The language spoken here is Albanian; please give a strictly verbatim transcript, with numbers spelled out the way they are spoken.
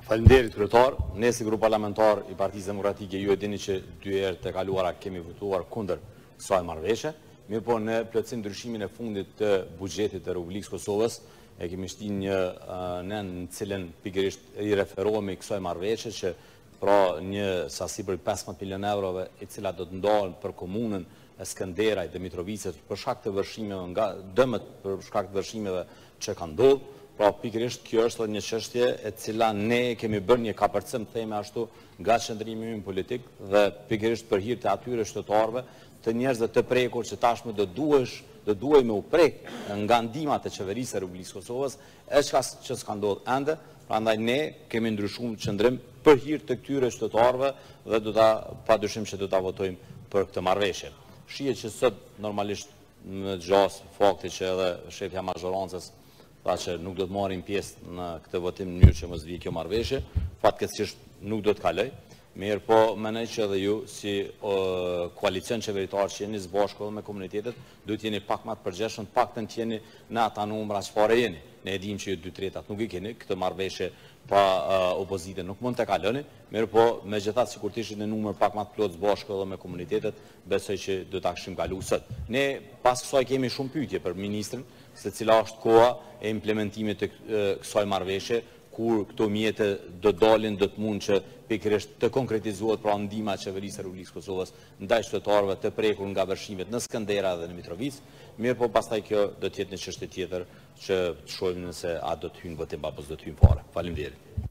Faleminderit kryetar, ne si grup parlamentar i Partisë Demokratike ju e dini që dy herë të kaluara kemi votuar kundër kësaj marrëveshje, mirë po në plotësim ndryshimin e fundit të buxhetit të Republikës Kosovës e kemi shtinë një në në cilën pikërisht i referohemi kësaj marrëveshje që pra një sasi për pesëmbëdhjetë milion eurove i cila do të ndalen për komunën e Skënderaj dhe Mitrovicës për shkak të vërshimeve nga dëmët për shkak të vërshimeve që kanë ndodhur. Pra pikërisht kjo është një çështje e cila ne kemi bërë një kapërcim theme ashtu nga qëndrimi ynë politik dhe pikërisht për hir të atyre shtetarëve të njerëzve të prekur që tashmë do duhesh do duhej me u prek nga ndihmat e qeverisë së Republikës Kosovës, e çka që s'ka ndodhur ende, prandaj ne kemi ndryshuar qëndrim për hir të këtyre shtetarëve dhe do ta padyshim që do ta votojmë për këtë marrëveshje. Shihet që sot normalisht në gjas fakti që edhe shefja mazhorancës tha që nuk do të marrin pjesë në këtë votim në mënyrë që mos vijë kjo marrëveshje, fatkeqësisht nuk do të kaloj. Mirë po, mendoj që edhe ju si o, koalicion qeveritar që jeni së bashku me komunitetet, duhet jeni pak më të përgjithshëm, paktën të jeni në ata numra çfarë jeni. Ne e dimë që ju dy tretat nuk i keni, këtë marrëveshje pa uh, opozite nuk mund të kaloni, mirë po, megjithatë sikur të ishit në numër pak më të plotë së bashku edhe me komunitetet, besoj që do ta kishim kaluar sot. Ne pas kësaj kemi shumë pyetje për ministrin, se cila është koha e implementimit të kësaj marrëveshje, kur këto mjete do dalin, do të mund që pikërisht të konkretizohet pra ndihma e qeverisë së Republikës Kosovës ndaj qytetarëve të prekur nga vërshimet në Skënderaj dhe në Mitrovicë, mirë po pastaj kjo do të jetë një çështje tjetër që të shohim nëse a do të hyjnë votim apo s'do të hyjnë fare. Faleminderit.